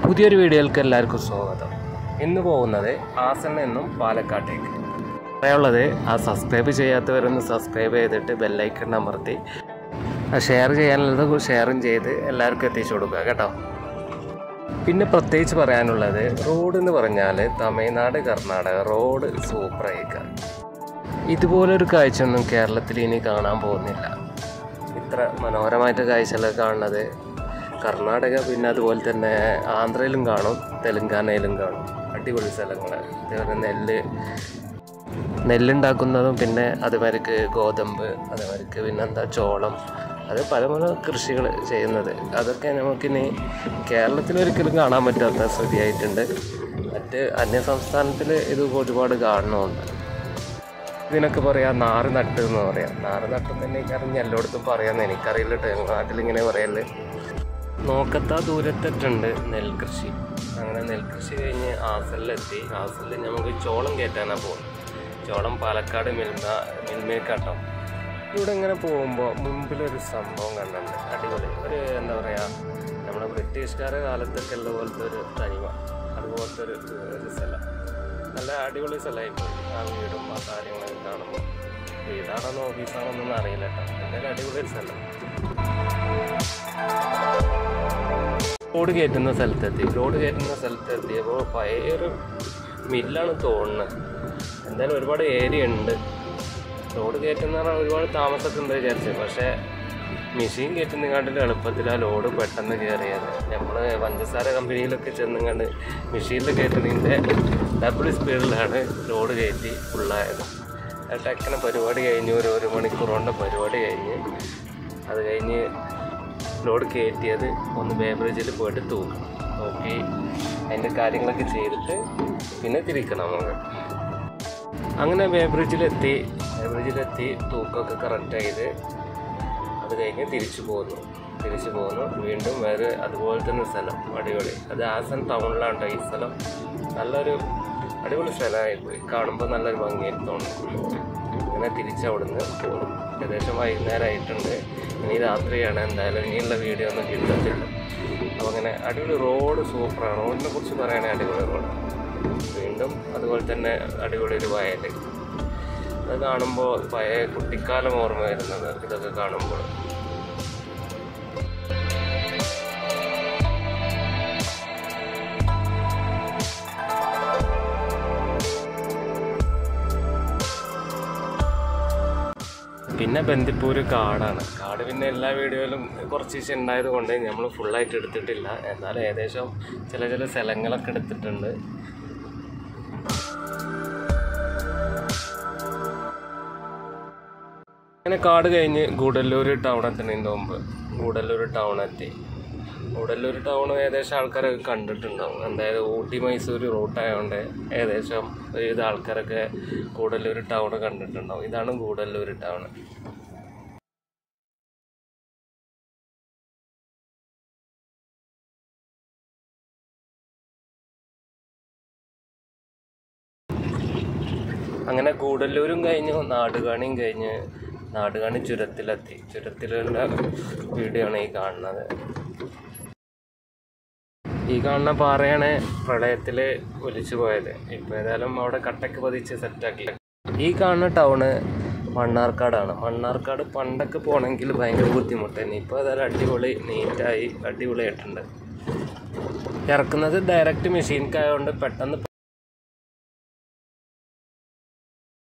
പുതിയൊരു വീഡിയോയിലേക്ക് എല്ലാവർക്കും സ്വാഗതം. ഇന്ന് പോകുന്നത് ആസനിൽ നിന്നും പാലക്കാട്ടേക്ക്. പറയാനുള്ളത്, ആ സബ്സ്ക്രൈബ് ചെയ്യാത്തവരൊന്ന് സബ്സ്ക്രൈബ് ചെയ്തിട്ട് ബെല്ലൈക്കൺ അമർത്തി ഷെയർ ചെയ്യാനുള്ളത് ഷെയറും ചെയ്ത് എല്ലാവർക്കും എത്തിച്ചു കൊടുക്കുക കേട്ടോ. പിന്നെ പ്രത്യേകിച്ച് പറയാനുള്ളത്, റോഡ് എന്ന് പറഞ്ഞാൽ തമിഴ്നാട് കർണാടക റോഡ് സൂപ്പറായിരിക്കുക. ഇതുപോലൊരു കാഴ്ചയൊന്നും കേരളത്തിൽ ഇനി കാണാൻ പോകുന്നില്ല. ഇത്ര മനോഹരമായിട്ട് കാഴ്ചകളൊക്കെ കാണുന്നത് കർണാടക, പിന്നെ അതുപോലെ തന്നെ ആന്ധ്രയിലും കാണും, തെലുങ്കാനയിലും കാണും. അടിപൊളി സ്ഥലങ്ങൾ. അതേപോലെ നെല്ലുണ്ടാക്കുന്നതും, പിന്നെ അതുമാതിരിക്ക് ഗോതമ്പ്, അതുമാതിരിക്ക് പിന്നെന്താ ചോളം, അത് പല പല കൃഷികൾ ചെയ്യുന്നത്. അതൊക്കെ നമുക്കിനി കേരളത്തിലൊരിക്കലും കാണാൻ പറ്റാത്ത സ്ഥിതിയായിട്ടുണ്ട്. മറ്റ് അന്യസംസ്ഥാനത്തിൽ ഇത് ഒരുപാട് കാണുന്നുണ്ട്. ഇതിനൊക്കെ പറയാം നാറ് നട്ട് എന്ന് പറയാം. നാറ് നട്ടെന്ന് തന്നെ എനിക്കറിഞ്ഞ് എല്ലായിടത്തും പറയാമെന്ന് എനിക്കറിയില്ല. നാട്ടിലിങ്ങനെ പറയല്. നോക്കത്താ ദൂരത്തിട്ടുണ്ട് നെൽകൃഷി. അങ്ങനെ നെൽകൃഷി കഴിഞ്ഞ് ആസലിലെത്തി. ആസലിൽ നമുക്ക് ചോളം കയറ്റാനാണ് പോകുന്നത്. ചോളം പാലക്കാട് മിൽമേക്കാട്ടോ. ഇവിടെ ഇങ്ങനെ പോകുമ്പോൾ മുൻപിലൊരു സംഭവം കണ്ടിട്ടുണ്ട്. അടിപൊളി ഒരു എന്താ പറയുക, നമ്മുടെ ബ്രിട്ടീഷുകാരുടെ കാലത്തൊക്കെ ഉള്ള പോലത്തെ ഒരു തനിമ, അതുപോലത്തെ ഒരു സ്ഥലം. നല്ല അടിപൊളി സ്ഥലമായിപ്പോയി. ആ വീടും ആ കാര്യങ്ങളൊക്കെ കാണുമ്പോൾ. വീടാണെന്നോ ഓഫീസാണെന്നൊന്നും അറിയില്ല കേട്ടോ. എന്തായാലും അടിപൊളി സ്ഥലം. ലോഡ് കയറ്റുന്ന സ്ഥലത്തെത്തിയപ്പോൾ പഴയൊരു മില്ലാണ് തോന്നുന്നത്. എന്തായാലും ഒരുപാട് ഏരിയ ഉണ്ട്. ലോഡ് കയറ്റുന്ന പറഞ്ഞാൽ ഒരുപാട് താമസമൊക്കെ ഉണ്ട് വിചാരിച്ചത്. പക്ഷേ മെഷീൻ കയറ്റുന്നതിനാട്ടിൽ എളുപ്പത്തിൽ ആ ലോഡ് പെട്ടെന്ന് കയറിയത്. നമ്മൾ പഞ്ചസാര കമ്പനിയിലൊക്കെ ചെന്നുകൊണ്ട് മെഷീനിൽ കയറ്റുന്നതിൻ്റെ ഡബിൾ സ്പീഡിലാണ് ലോഡ് കയറ്റി ഫുള്ളായത്. ടക്കനെ പരിപാടി കഴിഞ്ഞ് ഒരു മണിക്കൂർ കൊണ്ട് പരിപാടി കഴിഞ്ഞ്, അത് കഴിഞ്ഞ് ലോഡ് കയറ്റിയത് ഒന്ന് ബേവറേജിൽ പോയിട്ട് നോക്കി അതിൻ്റെ കാര്യങ്ങളൊക്കെ ചെയ്തിട്ട് പിന്നെ തിരിക്കണം നമുക്ക്. അങ്ങനെ ബേവറേജിലെത്തി തൂക്കമൊക്കെ കറക്റ്റ് ചെയ്ത് അത് കഴിഞ്ഞ് തിരിച്ചു പോന്നു. വീണ്ടും വേറെ അതുപോലെ തന്നെ സ്ഥലം അടിപൊളി. അത് ആസൻ ടൗണിലാണ് ഈ സ്ഥലം. നല്ലൊരു അടിപൊളി സ്ഥലമായിപ്പോയി. കാണുമ്പോൾ നല്ലൊരു ഭംഗിയായിട്ട് തോന്നുന്നു. അങ്ങനെ തിരിച്ചവിടുന്ന് പോകുന്നു. ഏകദേശം വൈകുന്നേരമായിട്ടുണ്ട്. ഇനി രാത്രിയാണ്. എന്തായാലും ഇനിയുള്ള വീഡിയോ ഒന്നും കിട്ടത്തില്ല. അപ്പോൾ അങ്ങനെ അടിപൊളി റോഡ് സൂപ്പറാണ്. റോഡിനെ കുറിച്ച് പറയുകയാണെങ്കിൽ അടിപൊളി റോഡ്. വീണ്ടും അതുപോലെ തന്നെ അടിപൊളി ഒരു വയൽ. അത് കാണുമ്പോൾ പഴയ കുട്ടിക്കാലം ഓർമ്മ വരുന്നത് ഇതൊക്കെ കാണുമ്പോൾ. പിന്നെ ബന്ദിപ്പൂര് കാടാണ്. കാട് പിന്നെ എല്ലാ വീഡിയോയിലും കുറച്ച് ദിവസം ഉണ്ടായത് കൊണ്ട് നമ്മൾ ഫുള്ളായിട്ട് എടുത്തിട്ടില്ല. എന്നാലും ഏകദേശം ചില സ്ഥലങ്ങളൊക്കെ എടുത്തിട്ടുണ്ട്. അങ്ങനെ കാട് കഴിഞ്ഞ് ഗൂഡല്ലൂർ ടൗൺ എത്തുന്നതിന് മുമ്പ് ഗൂഡല്ലൂർ ടൗൺ ഏകദേശം ആൾക്കാരൊക്കെ കണ്ടിട്ടുണ്ടാവും. എന്തായാലും ഊട്ടി മൈസൂർ റൂട്ടായതുകൊണ്ട് ഏകദേശം ഒരുവിധ ആൾക്കാരൊക്കെ ഗൂഡല്ലൂർ ടൗൺ കണ്ടിട്ടുണ്ടാവും. ഇതാണ് ഗൂഡല്ലൂർ ടൗൺ. അങ്ങനെ ഗൂഡല്ലൂരും കഴിഞ്ഞു, നാടുകാണിയും കഴിഞ്ഞ് നാടുകാണി ചുരത്തിലെത്തി. ചുരത്തിലുള്ള വീഡിയോ ആണ് ഈ കാണുന്നത്. ഈ കാണുന്ന പാറയാണ് പ്രളയത്തിൽ ഒലിച്ചു പോയത്. ഇപ്പോൾ ഏതായാലും അവിടെ കട്ടക്ക് പതിച്ച് സെറ്റാക്കി. ഈ കാണുന്ന ടൗണ് മണ്ണാർക്കാടാണ്. മണ്ണാർക്കാട് പണ്ടൊക്കെ പോകണമെങ്കിൽ ഭയങ്കര ബുദ്ധിമുട്ടായിരുന്നു. ഇപ്പോൾ ഏതായാലും അടിപൊളി നീറ്റായി അടിപൊളിയായിട്ടുണ്ട്. ഇറക്കുന്നത് ഡയറക്റ്റ് മെഷീൻക്കായതുകൊണ്ട് പെട്ടെന്ന്